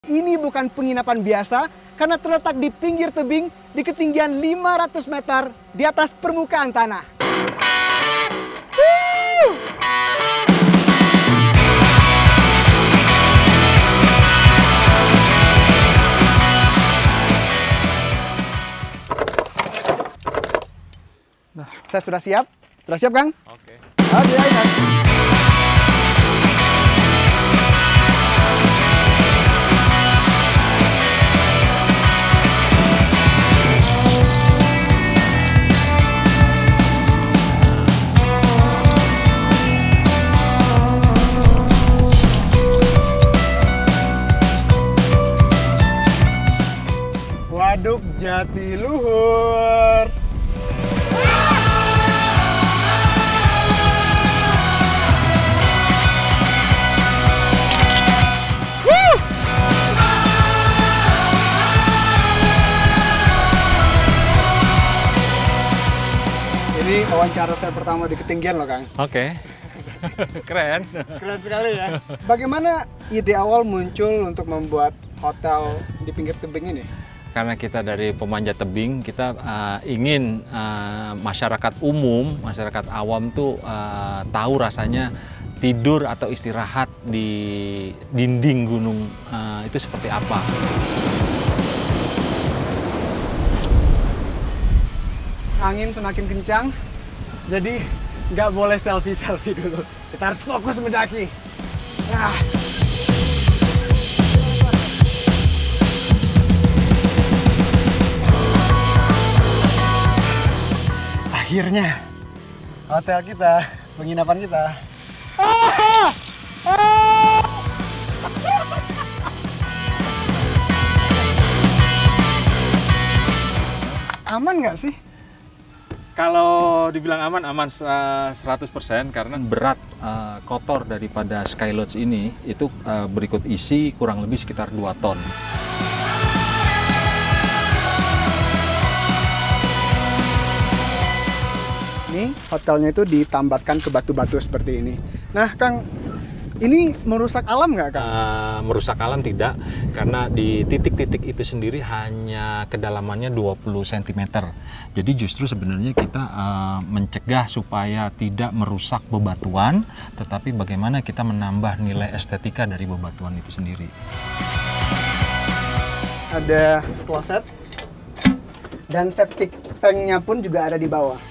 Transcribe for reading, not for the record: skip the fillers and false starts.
Ini bukan penginapan biasa karena terletak di pinggir tebing di ketinggian 500 meter di atas permukaan tanah. Nah, saya sudah siap. Sudah siap, Kang? Oke. Oke, ayo, Kang. Waduk Jatiluhur. Ini wawancara saya pertama di ketinggian loh, Kang. Oke. Keren. Keren sekali ya. Bagaimana ide awal muncul untuk membuat hotel di pinggir tebing ini? Karena kita dari pemanjat tebing, kita ingin masyarakat umum, masyarakat awam tuh tahu rasanya tidur atau istirahat di dinding gunung itu seperti apa. Angin semakin kencang, jadi nggak boleh selfie-selfie dulu. Kita harus fokus mendaki. Nah. Akhirnya, hotel kita, penginapan kita. Aman nggak sih? Kalau dibilang aman 100% karena berat kotor daripada Sky Lodge ini itu berikut isi kurang lebih sekitar 2 ton. Ini hotelnya itu ditambatkan ke batu-batu seperti ini. Nah, Kang, ini merusak alam nggak, Kang? Merusak alam tidak, karena di titik-titik itu sendiri hanya kedalamannya 20 cm. Jadi justru sebenarnya kita mencegah supaya tidak merusak bebatuan, tetapi bagaimana kita menambah nilai estetika dari bebatuan itu sendiri. Ada kloset dan septic tanknya pun juga ada di bawah.